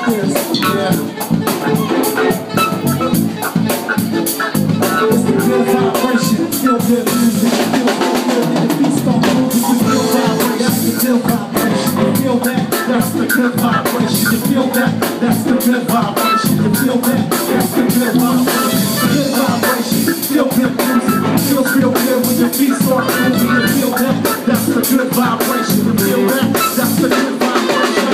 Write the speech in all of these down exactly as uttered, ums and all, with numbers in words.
this. Yeah. It's the good vibration. Feel good music. Feel so good and your feet start moving. You feel vibration. That's the good vibration. You feel that? That's the good vibration. You feel that? That's the good vibration. You feel that? That's the good vibration. Good vibration. Feel good music. Feels real good when your feet start moving. You feel that? That's the good vibration. You feel that? That's the good vibration.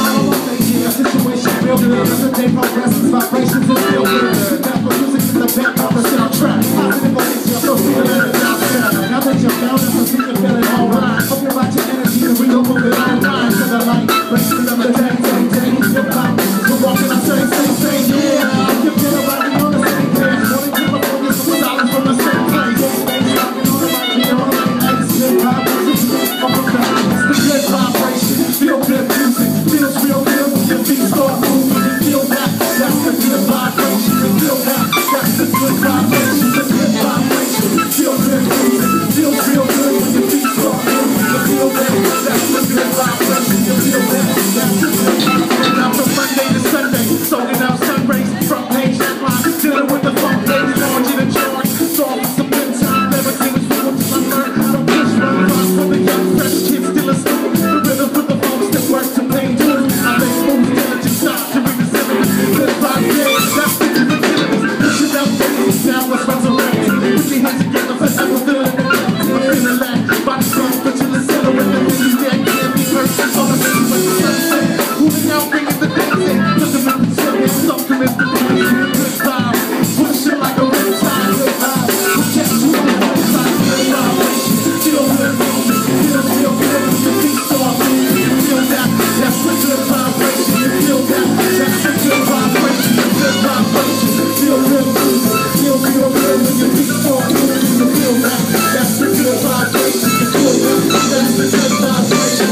Yeah, situation real good. As the day progresses, vibrations is real good. Sit down for music in the background and sit on track. Positive emotions, so feel it out there. Now that you're down, that's a feeling feeling alright. Hope you got your energy and we don't move it all night. To the light, let's see them the day, day, day. Your vibrations, we're walking on say, say, say, yeah. You're feeling right, we on the same page. Wanting to keep up on this with dollars from the same place. Rocking on the right, we on the right place. Good vibrations, up and down. It's the good vibration. Feel good music, feels real good when your feet start moving. You feel that? That's the good vibration. You feel that? That's the good vibration. The good vibration. Feel good music, feels real good when your feet start moving. You feel that? That's the good vibration. You feel that? That's the good vibration. Now from Monday to Sunday, sold out sun rays, front page headline, dealing with the phone page, launching a charge, solving some good time, everything is real till I learn how to push one cross for the young fresh kids still a school. The rhythm for the folks that work to pay dues. I make moves, diligent stops to read the sentiments. Good vibe, yeah, that's the good sentiments. Push it out, baby, now let's resurrect. Put your hands together forever, feeling the good. Feeling that body strong, but you're the center of everything you did. Can't be perfect, all the things when the sun set. Moving out, bringing the dance in. Looking at the children, something is the belief. Good vibe, push it like a red tide. Good vibe, we'll catch you on the other side. Good vibration, feel good music. Feel real good when your feet start moving. You feel that? That's the good vibration. You feel that? That's the good vibration. The good vibration. Feel good music. Feel real good when your feet start moving. You feel that? That's the good vibration. You feel that? That's the good vibration.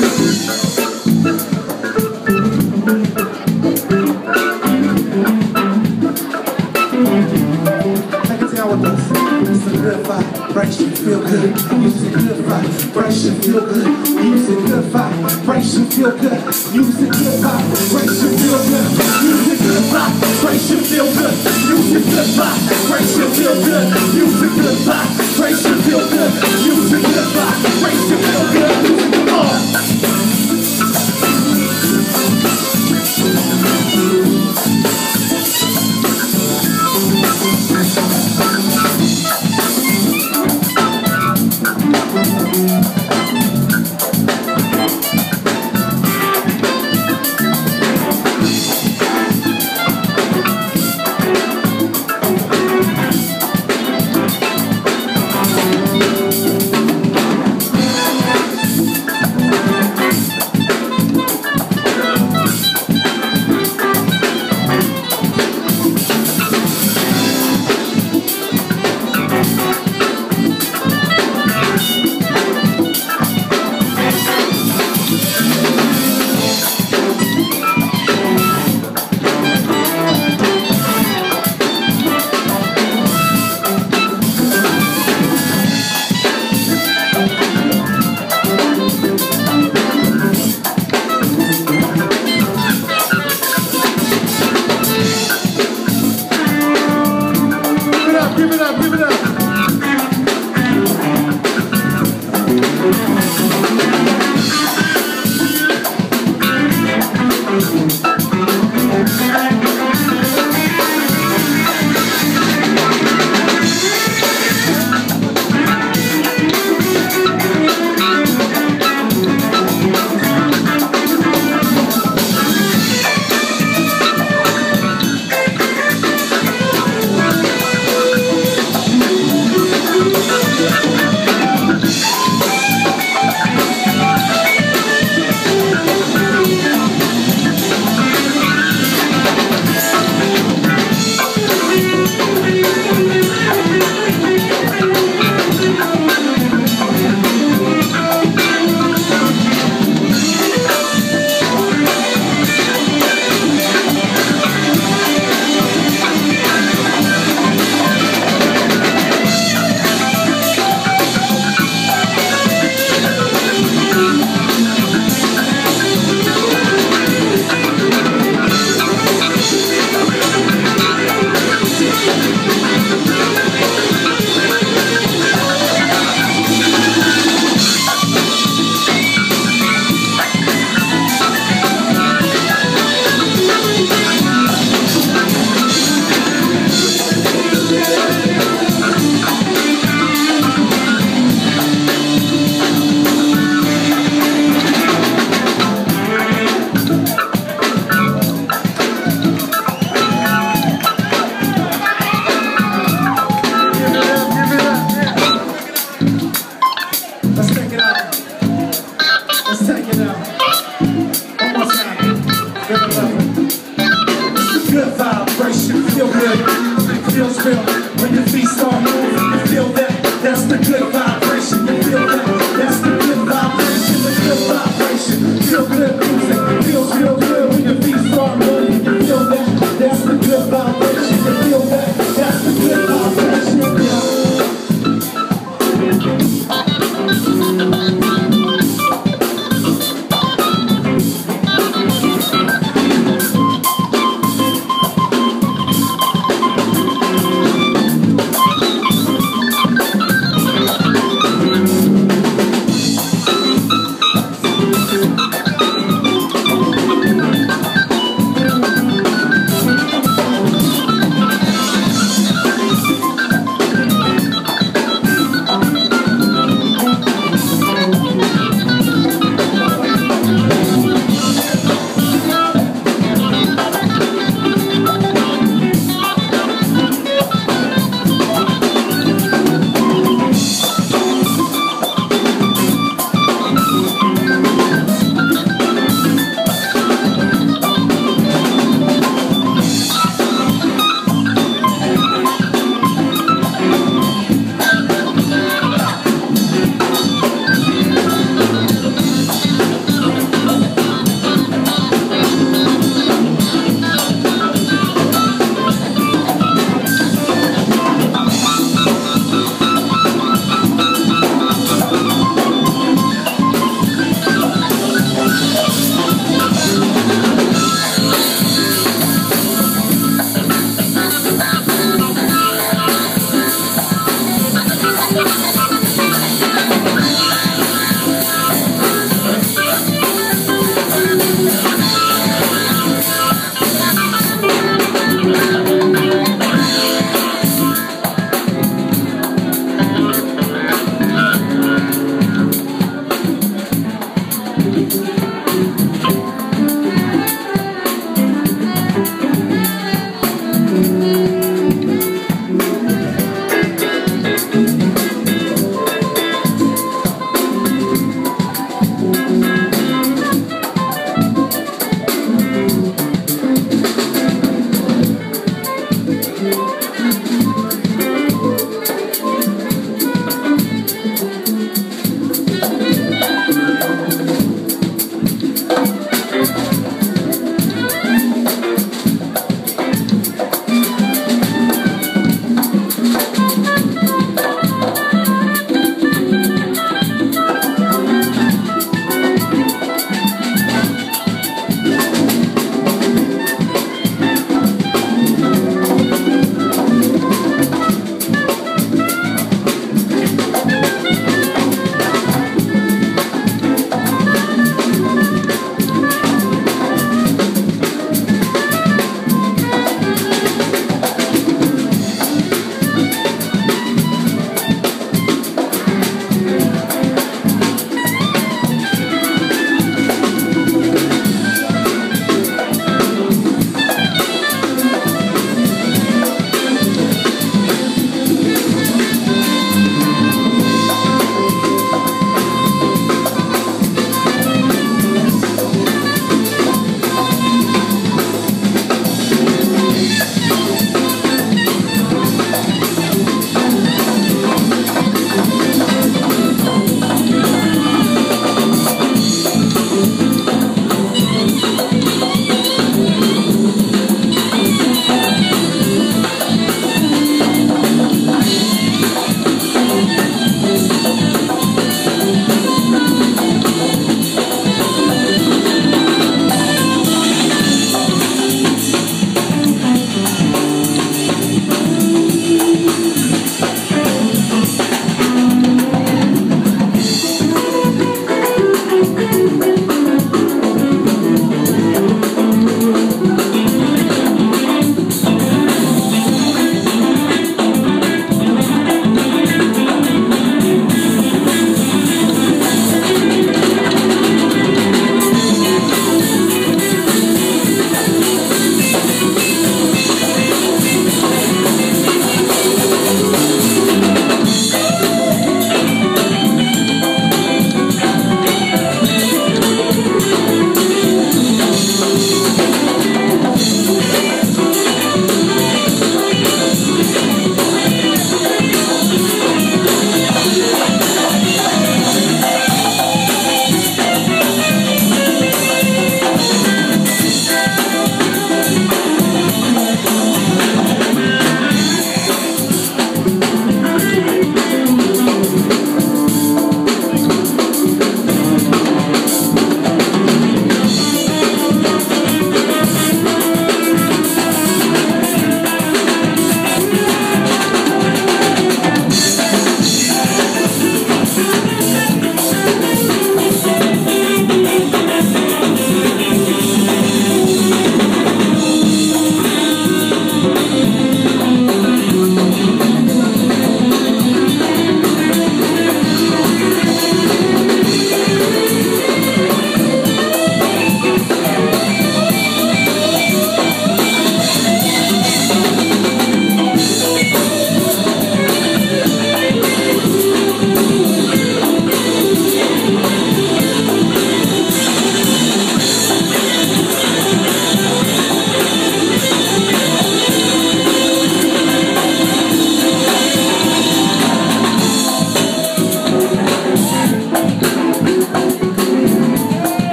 Take it down with us. It's a good vibration. Feel good. Music good vibration. Feel good. Music good vibration. Feel good. Music good vibration. Feel good. Music good vibration. Feel good. Music good vibration. Feel good. Music good vibration. Feel good. Music good vibration. Feel good.